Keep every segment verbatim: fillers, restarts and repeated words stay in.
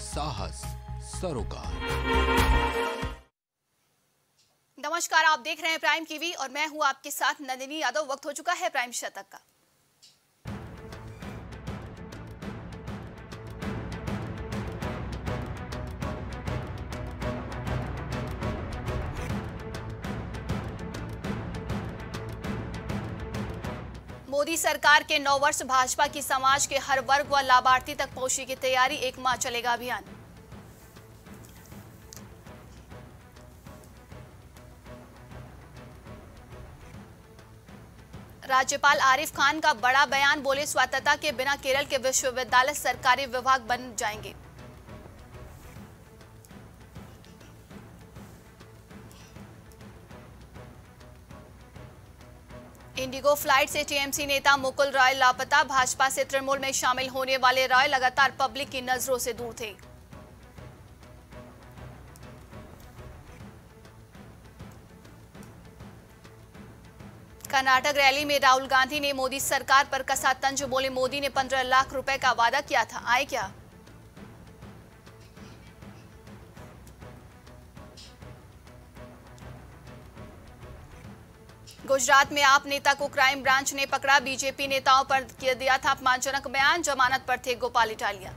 साहस सरोकार। नमस्कार, आप देख रहे हैं प्राइम टीवी और मैं हूं आपके साथ नंदिनी यादव। वक्त हो चुका है प्राइम शतक का। मोदी सरकार के नौ वर्ष, भाजपा की समाज के हर वर्ग व लाभार्थी तक पहुंचने की तैयारी, एक माह चलेगा अभियान। राज्यपाल आरिफ खान का बड़ा बयान, बोले स्वतंत्रता के बिना केरल के विश्वविद्यालय सरकारी विभाग बन जाएंगे। इंडिगो फ्लाइट से टीएमसी नेता मुकुल रॉय लापता, भाजपा से तृणमूल में शामिल होने वाले रॉय लगातार पब्लिक की नजरों से दूर थे। कर्नाटक रैली में राहुल गांधी ने मोदी सरकार पर कसा तंज, बोले मोदी ने पंद्रह लाख रुपए का वादा किया था, आए क्या। गुजरात में आप नेता को क्राइम ब्रांच ने पकड़ा, बीजेपी नेताओं पर दिया था अपमानजनक बयान, जमानत पर थे गोपाल इटालिया।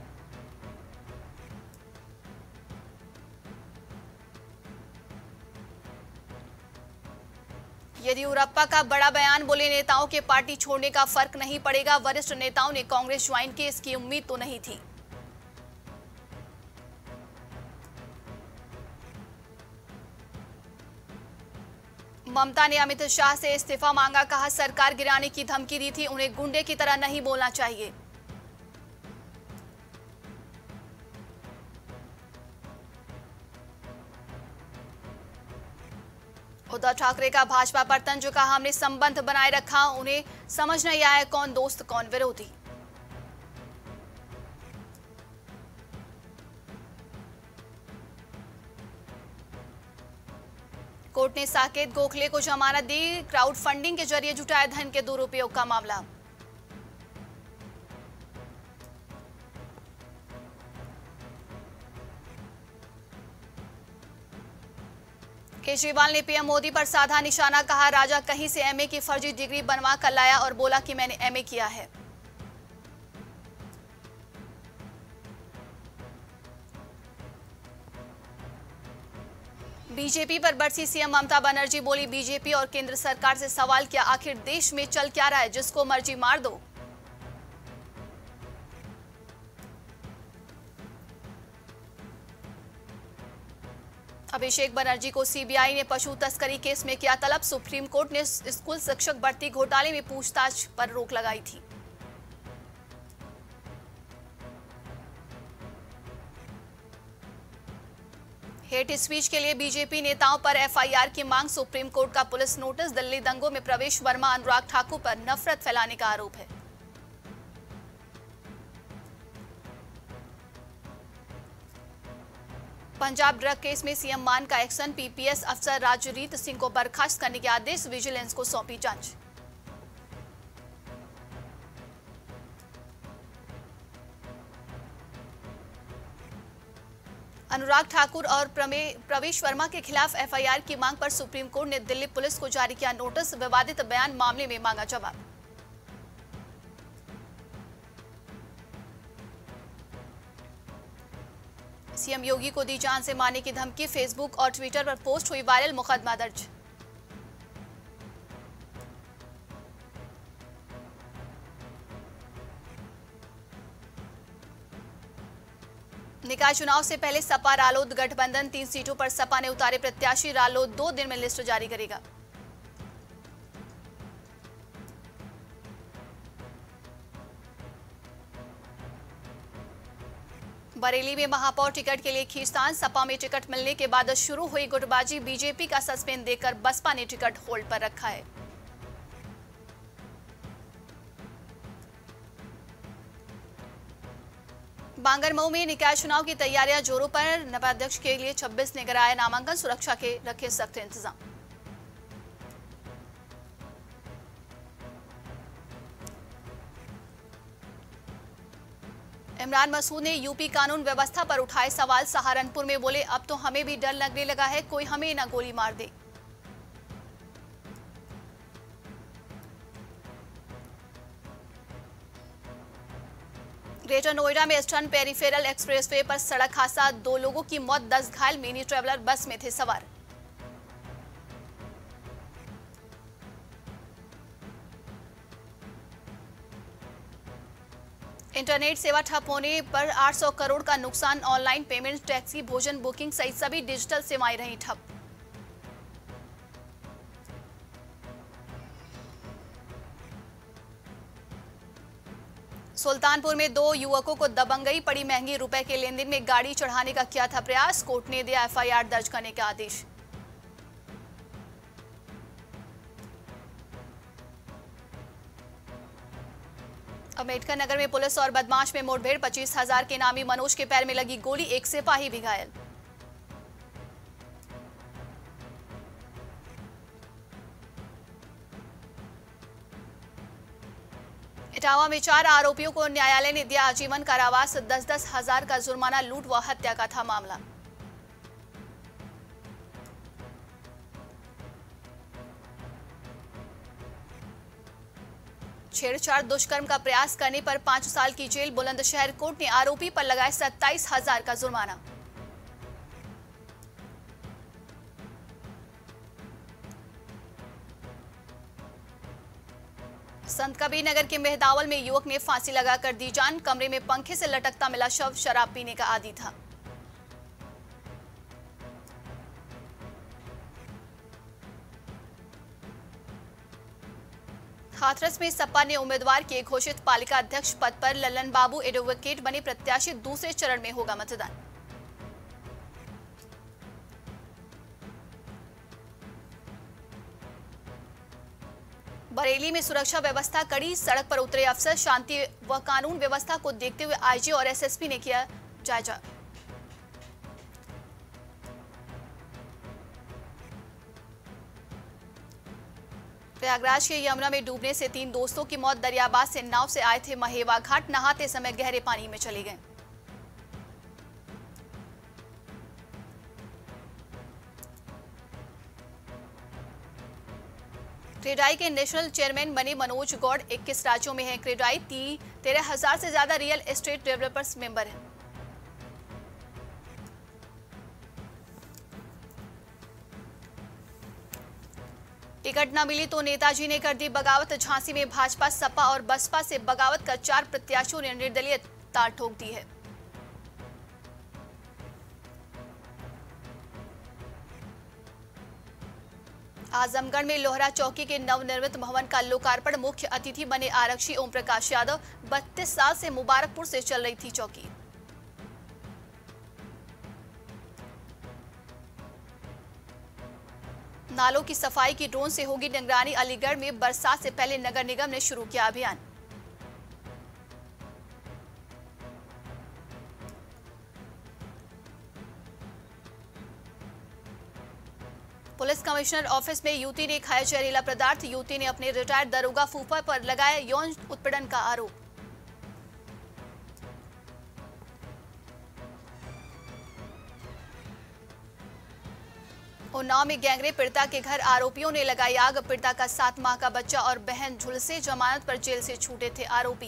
येदियुरप्पा का बड़ा बयान, बोले नेताओं के पार्टी छोड़ने का फर्क नहीं पड़ेगा, वरिष्ठ नेताओं ने कांग्रेस ज्वाइन की, इसकी उम्मीद तो नहीं थी। ममता ने अमित शाह से इस्तीफा मांगा, कहा सरकार गिराने की धमकी दी थी, उन्हें गुंडे की तरह नहीं बोलना चाहिए। उद्धव ठाकरे का भाजपा पर तंज, कहा हमने संबंध बनाए रखा, उन्हें समझ नहीं आया कौन दोस्त कौन विरोधी। कोर्ट ने साकेत गोखले को जमानत दी, क्राउड फंडिंग के जरिए जुटाए धन के दुरुपयोग का मामला। केजरीवाल ने पीएम मोदी पर साधा निशाना, कहा राजा कहीं से एमए की फर्जी डिग्री बनवा कर लाया और बोला कि मैंने एमए किया है। बीजेपी पर बरसी सीएम ममता बनर्जी, बोली बीजेपी और केंद्र सरकार से सवाल किया, आखिर देश में चल क्या रहा है, जिसको मर्जी मार दो। अभिषेक बनर्जी को सीबीआई ने पशु तस्करी केस में किया तलब, सुप्रीम कोर्ट ने स्कूल शिक्षक भर्ती घोटाले में पूछताछ पर रोक लगाई थी। हेट स्पीच के लिए बीजेपी नेताओं पर एफआईआर की मांग, सुप्रीम कोर्ट का पुलिस नोटिस, दिल्ली दंगों में प्रवेश वर्मा अनुराग ठाकुर पर नफरत फैलाने का आरोप है। पंजाब ड्रग केस में सीएम मान का एक्शन, पीपीएस अफसर राजरीत सिंह को बर्खास्त करने के आदेश, विजिलेंस को सौंपी जांच। अनुराग ठाकुर और प्रवेश वर्मा के खिलाफ एफआईआर की मांग पर सुप्रीम कोर्ट ने दिल्ली पुलिस को जारी किया नोटिस, विवादित बयान मामले में मांगा जवाब। सीएम योगी को दी जान से मारने की धमकी, फेसबुक और ट्विटर पर पोस्ट हुई वायरल, मुकदमा दर्ज। निकाय चुनाव से पहले सपा रालोद गठबंधन, तीन सीटों पर सपा ने उतारे प्रत्याशी, रालोद दो दिन में लिस्ट जारी करेगा। बरेली में महापौर टिकट के लिए खींचतान, सपा में टिकट मिलने के बाद शुरू हुई गुटबाजी, बीजेपी का सस्पेंड देकर बसपा ने टिकट होल्ड पर रखा है। बांगरमऊ में निकाय चुनाव की तैयारियां जोरों पर, नवाध्यक्ष के लिए छब्बीस ने कराया नामांकन, सुरक्षा के रखे सख्त इंतजाम। इमरान मसूद ने यूपी कानून व्यवस्था पर उठाए सवाल। सहारनपुर में बोले, अब तो हमें भी डर लगने लगा है, कोई हमें ना गोली मार दे। ग्रेटर नोएडा में ईस्टर्न पेरिफेरल एक्सप्रेसवे पर सड़क हादसा, दो लोगों की मौत, दस घायल। मिनी ट्रेवलर बस में थे सवार। इंटरनेट सेवा ठप होने पर आठ सौ करोड़ का नुकसान। ऑनलाइन पेमेंट, टैक्सी, भोजन बुकिंग सहित सभी डिजिटल सेवाएं रही ठप। सुल्तानपुर में दो युवकों को दबंगई पड़ी महंगी। रुपए के लेन देन में गाड़ी चढ़ाने का किया था प्रयास। कोर्ट ने दिया एफ आई आर दर्ज करने का आदेश। अम्बेडकर नगर में पुलिस और बदमाश में मुठभेड़। पच्चीस हजार के नामी मनोज के पैर में लगी गोली, एक सिपाही भी घायल। इटावा में चार आरोपियों को न्यायालय ने दिया आजीवन कारावास। दस दस हजार का जुर्माना। लूट व हत्या का था मामला। छेड़छाड़ दुष्कर्म का प्रयास करने पर पांच साल की जेल। बुलंदशहर कोर्ट ने आरोपी पर लगाया सत्ताईस हजार का जुर्माना। संत कबीर नगर के मेहदावल में युवक ने फांसी लगाकर दी जान। कमरे में पंखे से लटकता मिला शव, शराब पीने का आदी था। हाथरस में सपा ने उम्मीदवार किए घोषित। पालिका अध्यक्ष पद पर ललन बाबू एडवोकेट बने प्रत्याशी। दूसरे चरण में होगा मतदान। बरेली में सुरक्षा व्यवस्था कड़ी। सड़क पर उतरे अफसर। शांति व कानून व्यवस्था को देखते हुए आई जी और एस एस पी ने किया जायजा। प्रयागराज के यमुना में डूबने से तीन दोस्तों की मौत। दरियाबाद से नाव से आए थे महेवा घाट, नहाते समय गहरे पानी में चले गए। क्रेडाई के नेशनल चेयरमैन बने मनोज गौड़। इक्कीस राज्यों में है क्रेडाई। तेरह हजार से ज्यादा रियल एस्टेट डेवलपर्स मेंबर हैं। टिकट न मिली तो नेताजी ने कर दी बगावत। झांसी में भाजपा, सपा और बसपा से बगावत कर चार प्रत्याशियों ने निर्दलीय तार ठोक दी है। आजमगढ़ में लोहरा चौकी के नवनिर्मित भवन का लोकार्पण। मुख्य अतिथि बने आरक्षी ओम प्रकाश यादव। बत्तीस साल से मुबारकपुर से चल रही थी चौकी। नालों की सफाई की ड्रोन से होगी निगरानी। अलीगढ़ में बरसात से पहले नगर निगम ने शुरू किया अभियान। पुलिस कमिश्नर ऑफिस में युवती ने खाया जहरीला पदार्थ। युवती ने अपने रिटायर्ड दरोगा फूफा पर लगाया यौन उत्पीड़न का आरोप। उन्नाव में गैंगरेप पीड़िता के घर आरोपियों ने लगाई आग। पीड़िता का सात माह का बच्चा और बहन झुलसे। जमानत पर जेल से छूटे थे आरोपी।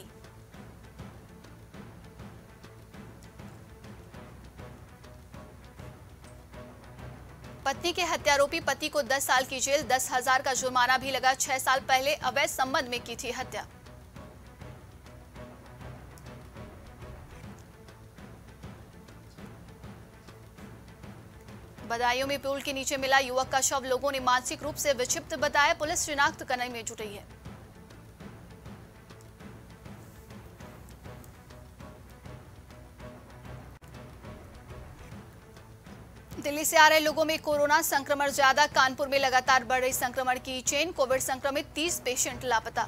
पत्नी के हत्यारोपी पति को दस साल की जेल। दस हजार का जुर्माना भी लगा। छह साल पहले अवैध संबंध में की थी हत्या। बदायूं में पुल के नीचे मिला युवक का शव। लोगों ने मानसिक रूप से विक्षिप्त बताया। पुलिस शिनाख्त करने में जुटी है। दिल्ली से आ रहे लोगों में कोरोना संक्रमण ज्यादा। कानपुर में लगातार बढ़ रही संक्रमण की चेन। कोविड संक्रमित तीस पेशेंट लापता।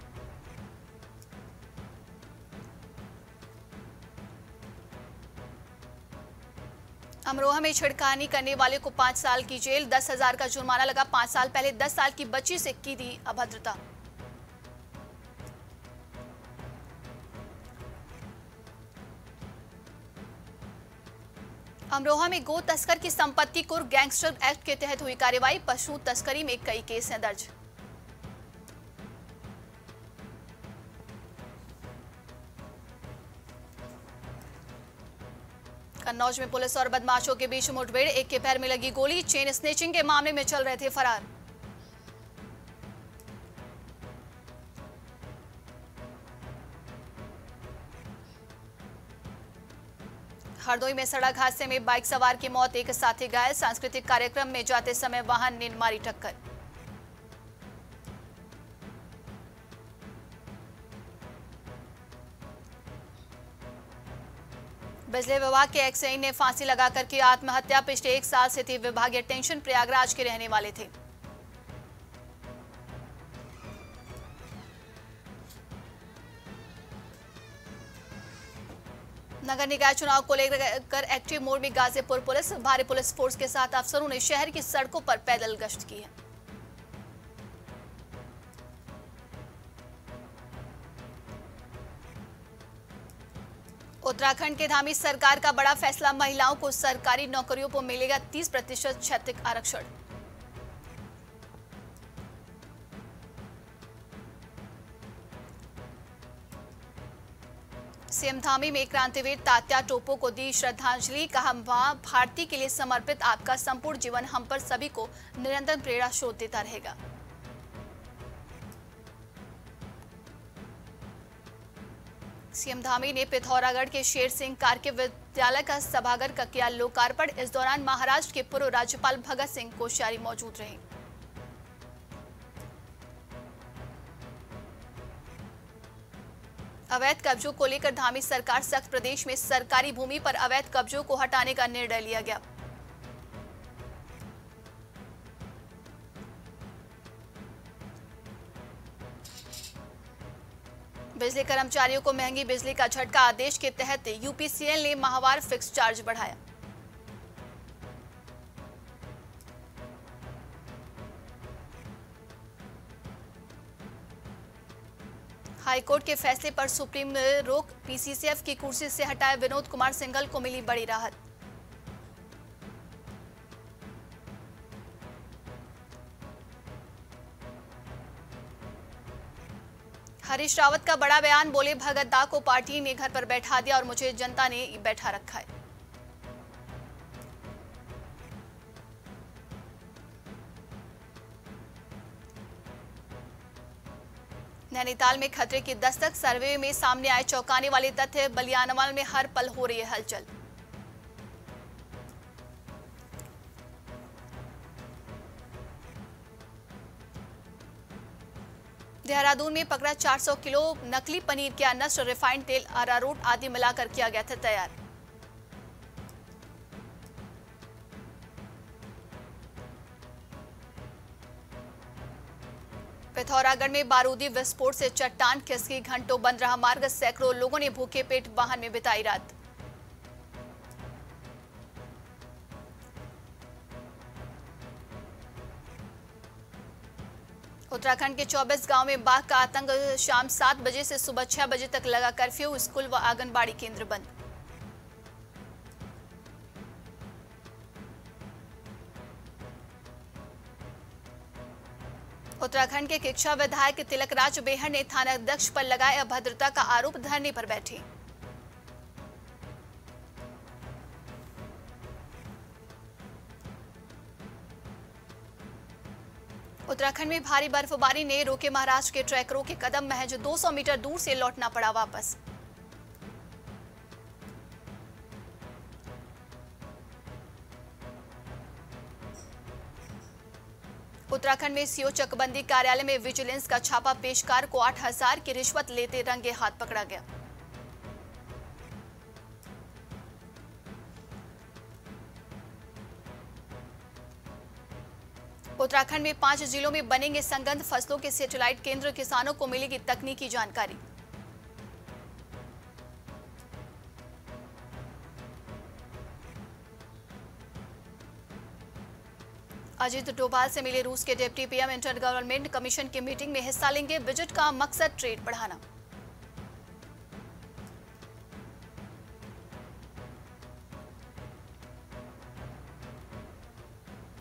अमरोहा में छिड़खानी करने वाले को पांच साल की जेल। दस हजार का जुर्माना लगा। पांच साल पहले दस साल की बच्ची से की थी अभद्रता। अमरोहा में गो तस्कर की संपत्ति कुर्क गैंगस्टर एक्ट के तहत हुई कार्रवाई। पशु तस्करी में कई केस हैं दर्ज। कन्नौज में पुलिस और बदमाशों के बीच मुठभेड़, एक के पैर में लगी गोली। चेन स्नेचिंग के मामले में चल रहे थे फरार। हरदोई में सड़क हादसे में बाइक सवार की मौत, एक साथी घायल। सांस्कृतिक कार्यक्रम में जाते समय वाहन ने मारी टक्कर। बिजली विभाग के एक्सई ने फांसी लगाकर की आत्महत्या। पिछले एक साल से थी विभागीय टेंशन। प्रयागराज के रहने वाले थे। नगर निकाय चुनाव को लेकर एक्टिव मोड में गाजीपुर पुलिस। भारी पुलिस फोर्स के साथ अफसरों ने शहर की सड़कों पर पैदल गश्त की है। उत्तराखंड के धामी सरकार का बड़ा फैसला, महिलाओं को सरकारी नौकरियों पर मिलेगा तीस प्रतिशत क्षैतिज आरक्षण। सीएम धामी में क्रांतिवीर तात्या टोपो को दी श्रद्धांजलि। कहा, मां भारती के लिए समर्पित आपका संपूर्ण जीवन हम पर सभी को निरंतर प्रेरणा स्रोत देता रहेगा। सीएम धामी ने पिथौरागढ़ के शेर सिंह कार्के विद्यालय का सभागार का किया लोकार्पण। इस दौरान महाराष्ट्र के पूर्व राज्यपाल भगत सिंह कोश्यारी मौजूद रहे। अवैध कब्जों को लेकर धामी सरकार सख्त, प्रदेश में सरकारी भूमि पर अवैध कब्जों को हटाने का निर्णय लिया गया। बिजली कर्मचारियों को महंगी बिजली का झटका, आदेश के तहत यूपीसीएल ने माहवार फिक्स चार्ज बढ़ाया। हाईकोर्ट के फैसले पर सुप्रीम रोक, पीसीसीएफ की कुर्सी से हटाए विनोद कुमार सिंघल को मिली बड़ी राहत। हरीश रावत का बड़ा बयान, बोले भगत दा को पार्टी ने घर पर बैठा दिया और मुझे जनता ने बैठा रखा है। नैनीताल में खतरे की दस्तक, सर्वे में सामने आए चौंकाने वाले तथ्य। बलियानवाल में हर पल हो रही है हलचल। देहरादून में पकड़ा चार सौ किलो नकली पनीर, किया नष्ट। रिफाइंड तेल, अरारोट आदि मिलाकर किया गया था तैयार। पिथौरागढ़ में बारूदी विस्फोट से चट्टान खिसकी, घंटों बंद रहा मार्ग। सैकड़ों लोगों ने भूखे पेट वाहन में बिताई रात। उत्तराखंड के चौबीस गांव में बाघ का आतंक, शाम सात बजे से सुबह छह बजे तक लगा कर्फ्यू। स्कूल व आंगनबाड़ी केंद्र बंद। उत्तराखंड के किक्षा विधायक तिलकराज बेहर ने थानाध्यक्ष पर लगाए अभद्रता का आरोप, धरने पर बैठे। उत्तराखंड में भारी बर्फबारी ने रोके महाराष्ट्र के ट्रैकरों के कदम, महज दो सौ मीटर दूर से लौटना पड़ा वापस। उत्तराखंड में सीओ चकबंदी कार्यालय में विजिलेंस का छापा, पेशकार को आठ हजार की रिश्वत लेते रंगे हाथ पकड़ा गया। उत्तराखंड में पांच जिलों में बनेंगे संगंध फसलों के सैटेलाइट केंद्र, किसानों को मिलेगी तकनीकी जानकारी। अजीत डोभाल से मिले रूस के deputy PM, inter government commission की मीटिंग में हिस्सा लेंगे। विजिट का मकसद ट्रेड बढ़ाना।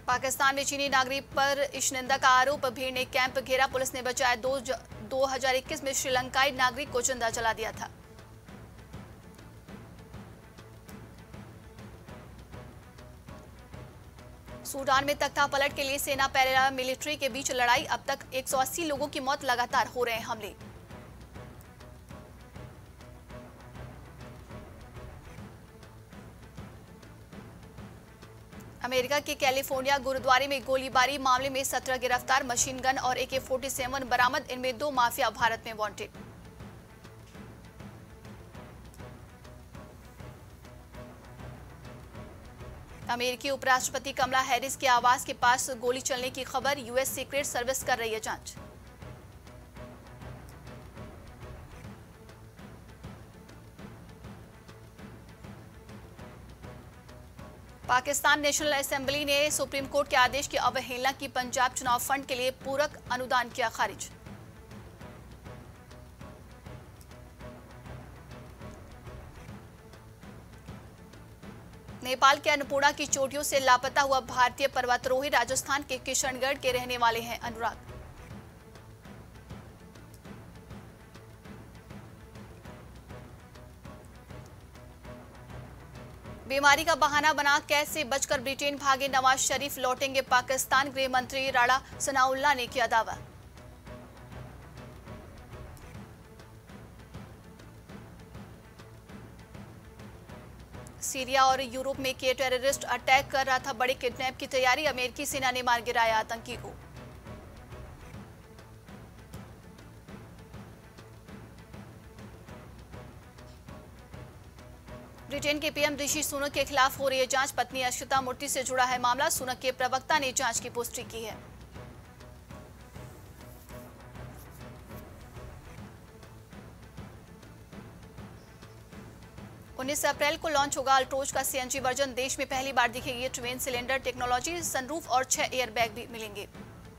पाकिस्तान में चीनी नागरिक पर इश्निंदा का आरोप। भीड़ ने कैंप घेरा, पुलिस ने बचाया। दो दो हजार इक्कीस में श्रीलंकाई नागरिक को जिंदा जला दिया था। सूडान में तख्ता पलट के लिए सेना पैरा मिलिट्री के बीच लड़ाई। अब तक एक सौ अस्सी लोगों की मौत, लगातार हो रहे हैं हमले। अमेरिका के कैलिफोर्निया गुरुद्वारे में गोलीबारी मामले में सत्रह गिरफ्तार। मशीन गन और ए के फोर्टी सेवन बरामद। इनमें दो माफिया भारत में वांटेड। अमेरिकी उपराष्ट्रपति कमला हैरिस के आवास के पास गोली चलने की खबर। यूएस सीक्रेट सर्विस कर रही है जांच। पाकिस्तान नेशनल असेंबली ने सुप्रीम कोर्ट के आदेश की अवहेलना की। पंजाब चुनाव फंड के लिए पूरक अनुदान किया खारिज। नेपाल के अन्नपूर्णा की चोटियों से लापता हुआ भारतीय पर्वतारोही राजस्थान के किशनगढ़ के रहने वाले हैं अनुराग। बीमारी का बहाना बना कैद से बचकर ब्रिटेन भागे नवाज शरीफ, लौटेंगे पाकिस्तान। गृह मंत्री राणा सनाउल्लाह ने किया दावा। सीरिया और यूरोप में के टेररिस्ट अटैक कर रहा था बड़े किडनैप की तैयारी। अमेरिकी सेना ने मार गिराया आतंकी को। ब्रिटेन के पीएम ऋषि सुनक के खिलाफ हो रही है जांच। पत्नी अक्षता मूर्ति से जुड़ा है मामला। सुनक के प्रवक्ता ने जांच की पुष्टि की है। उन्नीस अप्रैल को लॉन्च होगा अल्ट्रोज का सीएनजी वर्जन। देश में पहली बार दिखेगी ये ट्विन सिलेंडर टेक्नोलॉजी। सनरूफ और छह एयरबैग भी मिलेंगे।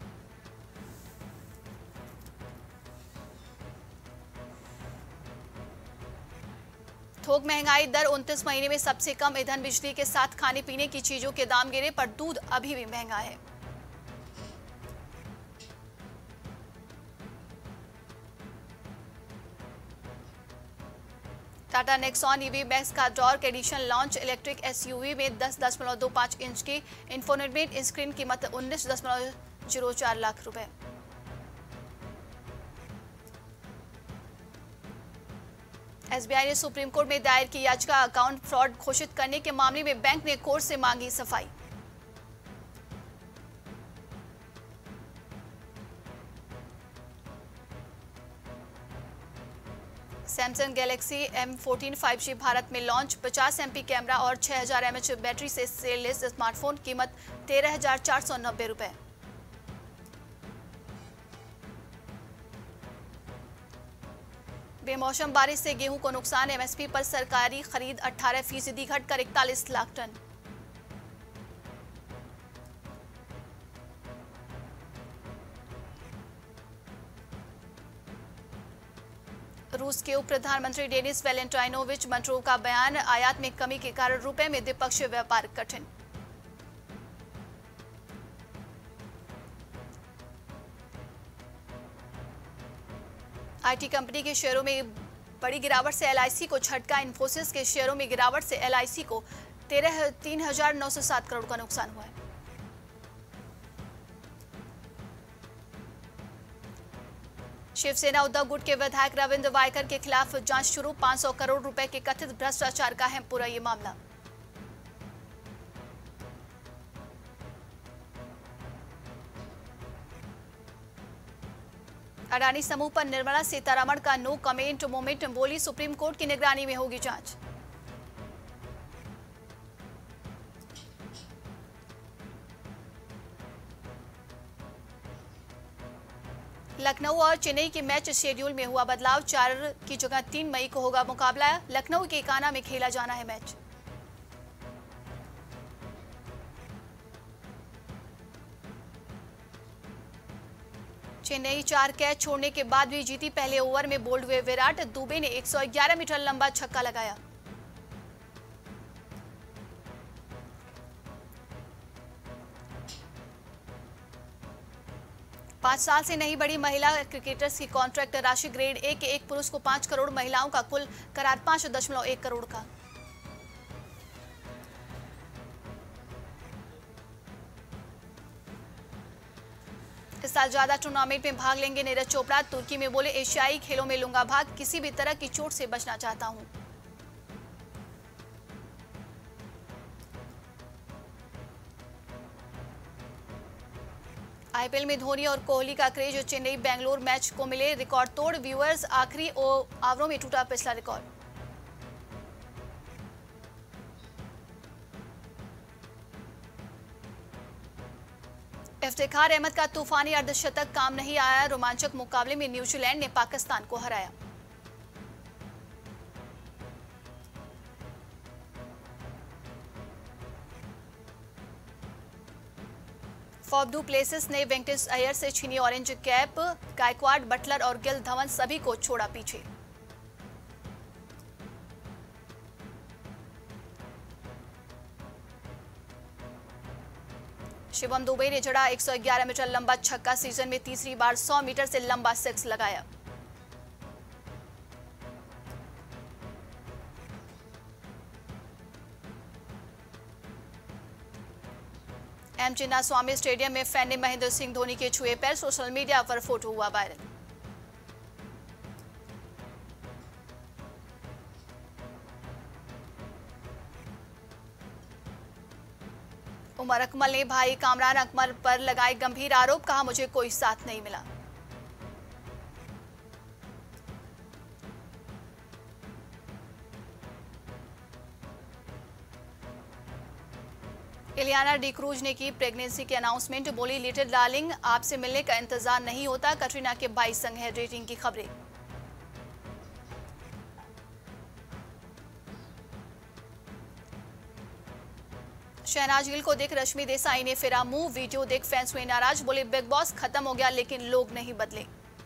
थोक महंगाई दर उनतीस महीने में सबसे कम। ईंधन, बिजली के साथ खाने पीने की चीजों के दाम गिरे, पर दूध अभी भी महंगा है। टाटा नेक्सॉन ईवी मैक्स का dark edition launch. Electric SUV में दस दशमलव दो पांच इंच की इंफोटेनमेंट स्क्रीन, कीमत उन्नीस दशमलव जीरो चार लाख रुपए। एसबीआई ने सुप्रीम कोर्ट में दायर की याचिका। अकाउंट फ्रॉड घोषित करने के मामले में बैंक ने कोर्ट से मांगी सफाई। Samsung Galaxy M fourteen five G Bharat में लॉन्च। पचास एमपी कैमरा और छह हजार एमएच बैटरी से सेललेस स्मार्टफोन, कीमत तेरह हजार चार सौ नब्बे रुपए। बेमौसम बारिश से गेहूं को नुकसान। एमएसपी पर सरकारी खरीद अठारह फीसदी घटकर इकतालीस लाख टन। रूस के उप प्रधानमंत्री डेनिस वैलेंटाइनोविच मंट्रोव का बयान। आयात में कमी के कारण रुपए में द्विपक्षीय व्यापार कठिन। आईटी कंपनी के शेयरों में बड़ी गिरावट से एलआईसी को झटका। इन्फोसिस के शेयरों में गिरावट से एलआईसी को तेरह तीन हजार नौ सौ सात करोड़ का नुकसान हुआ है। शिवसेना उद्धव गुट के विधायक रविंद्र वायकर के खिलाफ जांच शुरू। पांच सौ करोड़ रुपए के कथित भ्रष्टाचार का है पूरा ये मामला। अडानी समूह पर निर्मला सीतारमण का नो कमेंट मोमेंट, बोली सुप्रीम कोर्ट की निगरानी में होगी जांच। लखनऊ और चेन्नई के मैच शेड्यूल में हुआ बदलाव। चार की जगह तीन मई को होगा मुकाबला। लखनऊ के एकाना में खेला जाना है मैच। चेन्नई चार कैच छोड़ने के बाद भी जीती। पहले ओवर में बोल्ड हुए विराट। दुबे ने एक सौ ग्यारह मीटर लंबा छक्का लगाया। पाँच साल से नहीं बढ़ी महिला क्रिकेटर्स की कॉन्ट्रैक्ट राशि। ग्रेड ए के एक पुरुष को पाँच करोड़, महिलाओं का कुल करार पाँच दशमलव एक करोड़ का। इस साल ज्यादा टूर्नामेंट में भाग लेंगे नीरज चोपड़ा। तुर्की में बोले, एशियाई खेलों में लूंगा भाग, किसी भी तरह की चोट से बचना चाहता हूं। आईपीएल में धोनी और कोहली का क्रेज। चेन्नई बेंगलोर मैच को मिले रिकॉर्ड तोड़ व्यूअर्स। आखिरी ओवरों में टूटा पिछला रिकॉर्ड। इफ्तिखार अहमद का तूफानी अर्धशतक काम नहीं आया। रोमांचक मुकाबले में न्यूजीलैंड ने पाकिस्तान को हराया। फॉफ डू प्लेसेस ने वेंकटेश अय्यर से छीनी ऑरेंज कैप। गायकवाड, बटलर और गिल, धवन सभी को छोड़ा पीछे। शिवम दुबे ने जड़ा एक सौ ग्यारह मीटर लंबा छक्का। सीजन में तीसरी बार सौ मीटर से लंबा सिक्स लगाया। एम चिन्नास्वामी स्टेडियम में फैन ने महेंद्र सिंह धोनी के छुए पैर। सोशल मीडिया पर फोटो हुआ वायरल। उमर अकमल ने भाई कामरान अकमल पर लगाए गंभीर आरोप। कहा, मुझे कोई साथ नहीं मिला। इलियाना डिक्रूज ने की प्रेगनेंसी की अनाउंसमेंट। बोली, लिटिल डार्लिंग, आपसे मिलने का इंतजार नहीं होता। कटरीना के भाई संग है डेटिंग की खबरें। शहनाज गिल को देख रश्मि देसाई ने फेरा मुंह। वीडियो देख फैंस हुए नाराज। बोले, बिग बॉस खत्म हो गया लेकिन लोग नहीं बदले।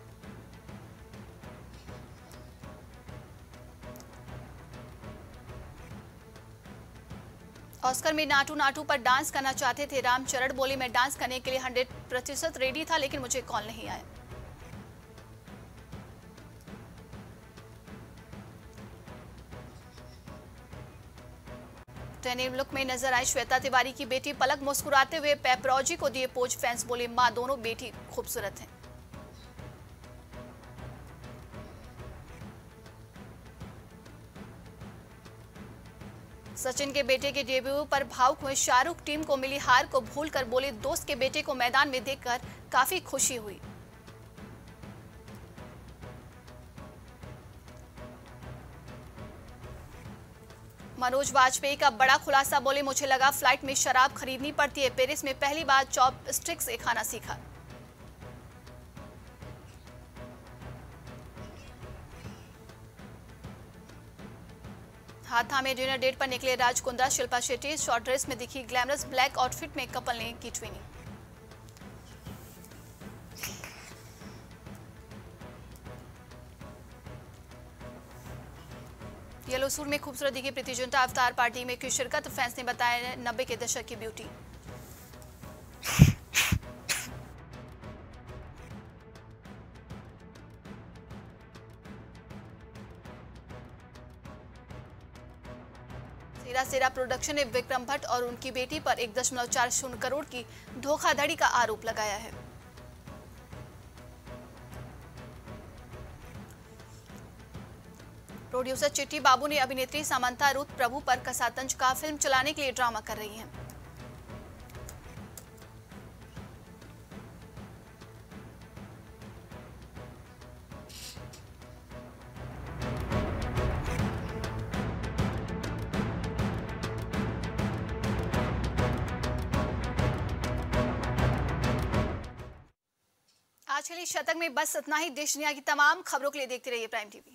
ऑस्कर में नाटू नाटू पर डांस करना चाहते थे रामचरण। बोले, मैं डांस करने के लिए हंड्रेड प्रतिशत रेडी था लेकिन मुझे कॉल नहीं आया। ट्रेनिंग लुक में नजर आई श्वेता तिवारी की बेटी पलक। मुस्कुराते हुए पेपरोजी को दिए पोज। फैंस बोले, मां दोनों बेटी खूबसूरत हैं। सचिन के बेटे के डेब्यू पर भावुक हुए शाहरुख। टीम को मिली हार को भूलकर बोले, दोस्त के बेटे को मैदान में देखकर काफी खुशी हुई। मनोज वाजपेयी का बड़ा खुलासा। बोले, मुझे लगा फ्लाइट में शराब खरीदनी पड़ती है। पेरिस में पहली बार चॉप स्टिक से खाना सीखा। हाथ थामे डिनर डेट पर निकले राज कुंद्रा। शिल्पा शेट्टी शॉर्ट ड्रेस में दिखी ग्लैमरस। ब्लैक आउटफिट में कपल ने की ट्विनिंग। येलो सूट में खूबसूरत दिखी प्रीति जिंटा। अवतार पार्टी में की शिरकत। फैंस ने बताया नब्बे के दशक की ब्यूटी। सेरा सेरा प्रोडक्शन ने विक्रम भट्ट और उनकी बेटी पर एक दशमलव चार शून्य करोड़ की धोखाधड़ी का आरोप लगाया है। प्रोड्यूसर चिट्टी बाबू ने अभिनेत्री सामंता रुथ प्रभु पर कसा तंज। का फिल्म चलाने के लिए ड्रामा कर रही हैं। आज के लिए शतक में बस इतना ही। देश दुनिया की तमाम खबरों के लिए देखते रहिए प्राइम टीवी।